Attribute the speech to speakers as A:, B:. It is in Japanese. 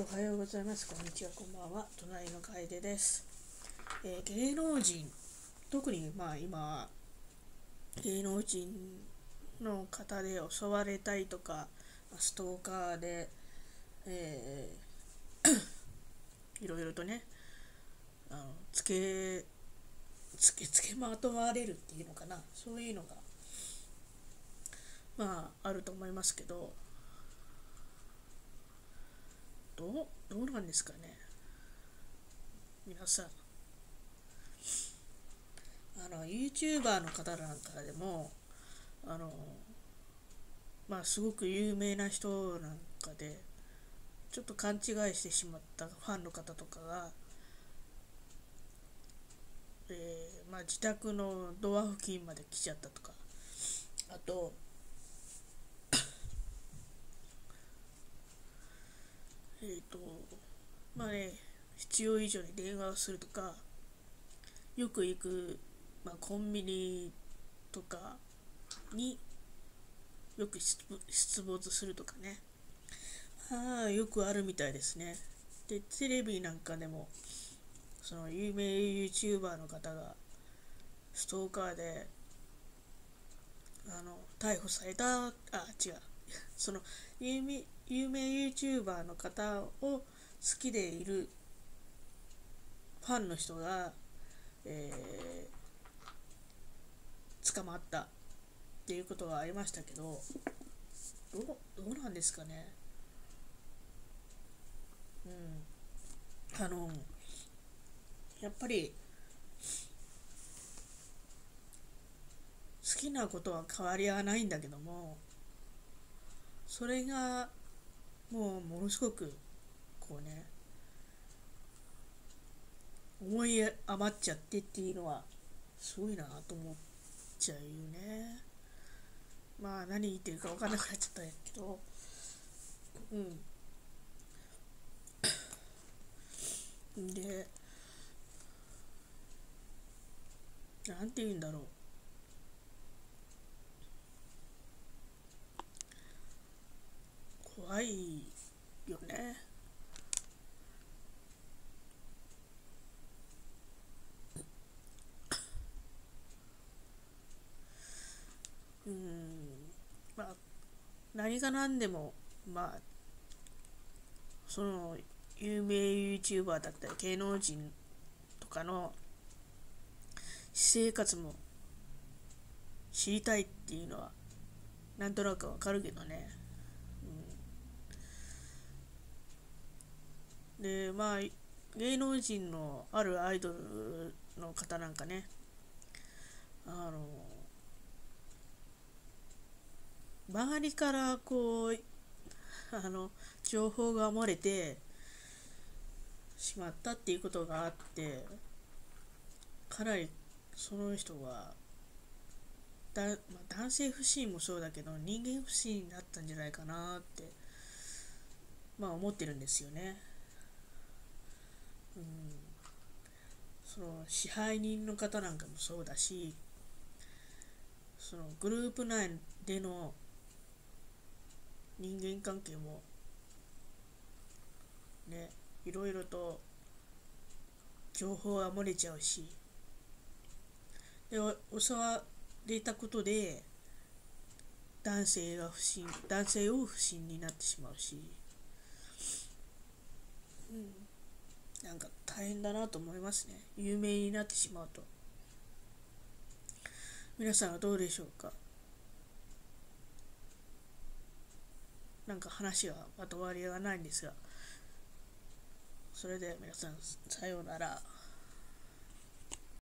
A: おはようございます。こんにちは。こんばんは。隣の楓です。芸能人、特に今、芸能人の方で襲われたりとか、ストーカーで、えいろいろとね、あのつけ、つけまとわれるっていうのかな。そういうのが、あると思いますけど、どうなんですかね。皆さん。YouTuber の方なんかでも、あの、すごく有名な人なんかで、ちょっと勘違いしてしまったファンの方とかが、自宅のドア付近まで来ちゃったとか、あと、えっ、と、必要以上に電話をするとか、よく行く、コンビニとかによく出没するとかね。よくあるみたいですね。で、テレビなんかでも、その有名 YouTuber の方がストーカーで逮捕された、違う、その有名 YouTuber の方を好きでいるファンの人が、え捕まったっていうことがありましたけど、どうなんですかね。うん。やっぱり好きなことは変わりはないんだけども、それがものすごくこうね、思い余っちゃってっていうのはすごいなと思っちゃうよね。何言ってるか分かんなくなっちゃったんやけど、で、なんて言うんだろう。怖いよね。うん。まあ、何が何でも、その、有名 YouTuber だったり芸能人とかの私生活も知りたいっていうのはなんとなくわかるけどね。で、芸能人のあるアイドルの方なんかね、あの、周りからあの、情報が漏れてしまったっていうことがあって、かなりその人は男性不信もそうだけど人間不信になったんじゃないかなって思ってるんですよね。うん、その支配人の方なんかもそうだし、そのグループ内での人間関係もね、いろいろと情報が漏れちゃうし、で襲われたことで男性を不信になってしまうし、なんか大変だなと思いますね。有名になってしまうと。皆さんはどうでしょうか。なんか話はまとまりがないんですが、それでは皆さん、さようなら。